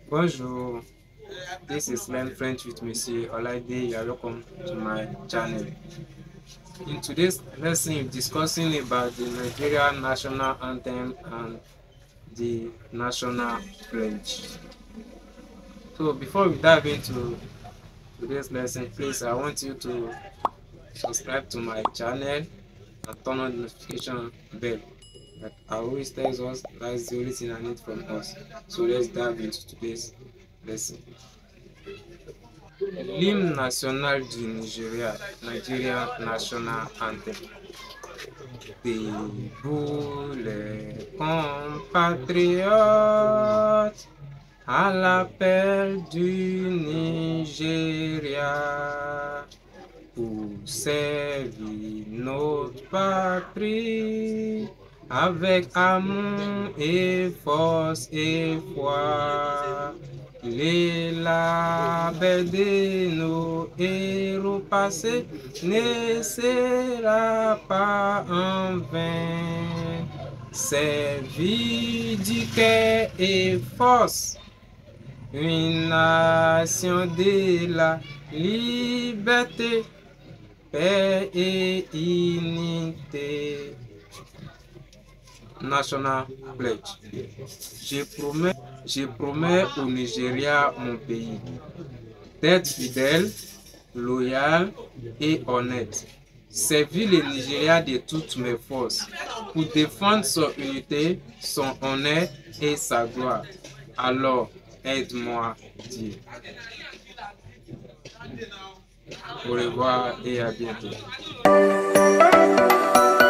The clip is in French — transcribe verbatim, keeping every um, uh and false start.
Bonjour, this is Learn French with Monsieur Olaide. You are welcome to my channel. In today's lesson, we're discussing about the Nigerian national anthem and the national pledge. So before we dive into today's lesson, please I want you to subscribe to my channel and turn on the notification bell. Like I always tells us, that's the only thing I need from us. So let's dive into today's lesson. L'hymne national du Nigeria, Nigerian National Anthem. Debout les compatriotes à l'appel du Nigeria pour servir notre patrie avec amour et force et foi. Les labeurs de nos héros passés ne sera pas en vain. Servir du cœur et force, une nation de la liberté, paix et unité. National Pledge. Je promets, je promets au Nigeria, mon pays, d'être fidèle, loyal et honnête. Servir le Nigeria de toutes mes forces pour défendre son unité, son honneur et sa gloire. Alors, aide-moi, Dieu. Au revoir et à bientôt.